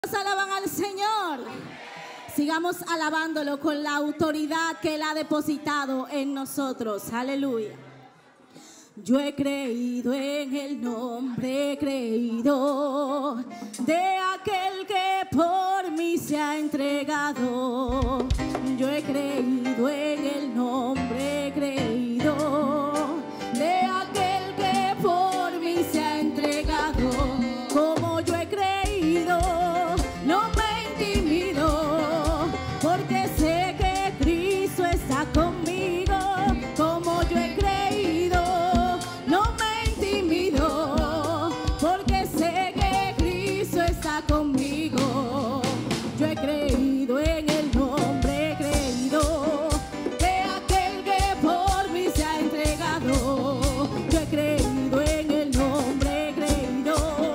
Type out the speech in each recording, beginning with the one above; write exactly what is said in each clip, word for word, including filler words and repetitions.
Alaban al Señor. Sigamos alabándolo con la autoridad que Él ha depositado en nosotros. Aleluya. Yo he creído en el nombre, he creído de aquel que por mí se ha entregado. Yo he creído en el nombre, he creído de aquel que por mí se ha entregado. Como yo he creído, no me intimido, porque sé que Cristo está conmigo. Como yo he creído, no me intimido, porque sé que Cristo está conmigo. Yo he creído en el nombre, he creído de aquel que por mí se ha entregado. Yo he creído en el nombre, he creído.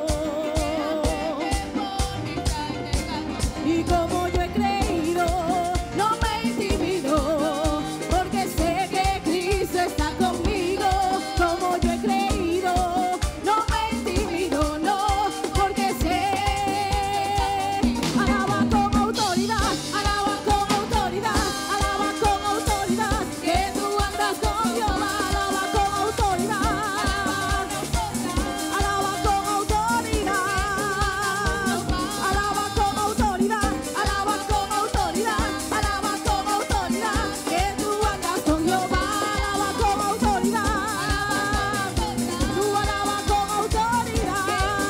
Y como yo he creído, no me intimido, porque sé que Cristo está conmigo. Como yo he creído, no me intimido, no, porque sé. Alaba con autoridad, alaba con autoridad, alaba con autoridad, que tú andas con Jehová. Alaba con autoridad, alaba con autoridad, alaba con autoridad, alaba con autoridad, alaba con autoridad, que tú andas con Jehová. Alaba con autoridad, tú alaba con autoridad.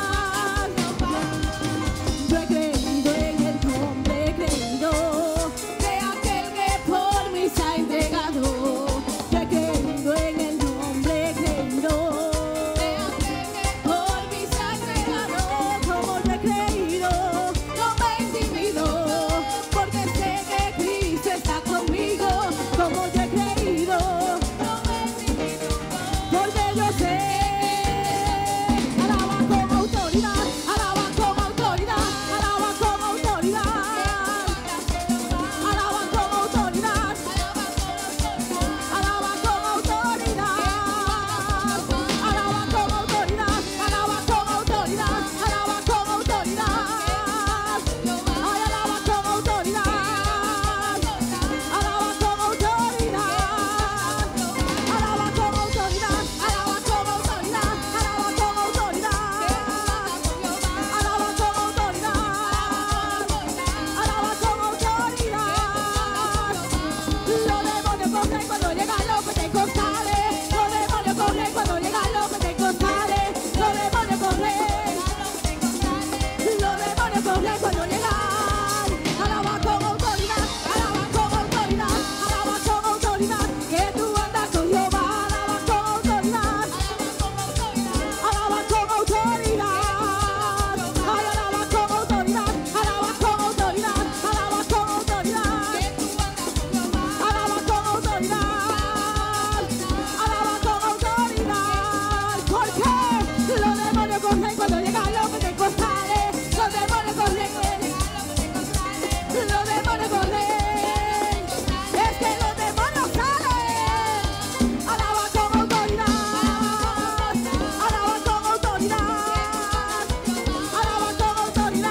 Yo he creído en el nombre, he creído de aquel que por mí se ha entregado. Yo he creído en el nombre, he creído de aquel que por mí se ha entregado. Como yo he creído, no me intimido, porque sé que Cristo está conmigo. Como yo he creído, no me intimido, porque yo sé. Alaba con autoridad, alaba con autoridad, alaba con autoridad, alaba con autoridad, alaba con autoridad, alaba con autoridad, alaba con autoridad, alaba con autoridad, ay, alaba con autoridad, alaba con autoridad, alaba con autoridad, alaba con autoridad, alaba con autoridad, alaba con autoridad, alaba con autoridad. Los demonios corren cuando llegan los pentecostales. Los demonios corren cuando llegan los pentecostales. Los demonios corren. Los demonios corren cuando llegan. Alaba con autoridad, alaba con autoridad, alaba con autoridad, que tú andas con Jehová. Alaba con autoridad, alaba con autoridad, ay, alaba con autoridad, alaba con autoridad, alaba con autoridad, alaba con autoridad, alaba con autoridad. Porque los demonios corren cuando llegan los pentecostales. Los demonios corren, los demonios corren. Es que los demonios salen. Alaba con autoridad, alaba con autoridad, alaba con autoridad,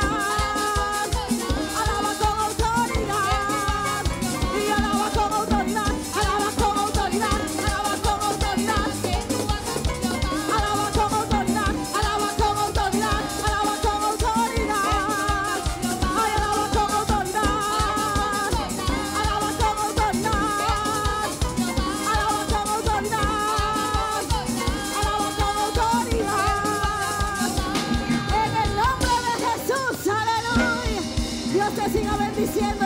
alaba con autoridad, y alaba con autoridad, alaba con autoridad, alaba con autoridad, alaba con autoridad, alaba con autoridad, alaba con autoridad, ay, alaba con autoridad, alaba con autoridad, alaba con autoridad, alaba con autoridad. En el nombre de Jesús, aleluya. Dios te siga bendiciendo.